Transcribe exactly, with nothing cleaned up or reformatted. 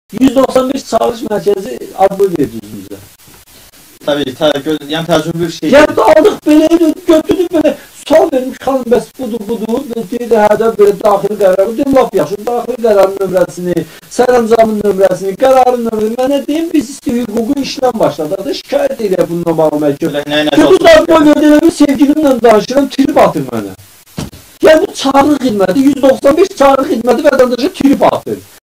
yüz doxsan beş çağırış mərkəzi adlı verdiniz bizə. Tabii, tabii, yəni təcrübə bir şey. Yəni aldıq belə, götürdük belə, sual vermiş xanım, bəs budur, budur, deyir, hədə belə daxili qərarı, deyim, laf yaxşı, daxili qərarın nömrəsini, sərəncamın nömrəsini, qərarın nömrəsini, mənə deyim, biz isti hüququn işlə başladıq da, şikayət edir bununla bağlı məhkəmə. Kötü da boy ödələ bir sevgilimlə danışıram, trip atır mənə. Yəni bu çağrı xidməti, yüz doxsan beş çağrı xidməti vətəndaşa trip atır.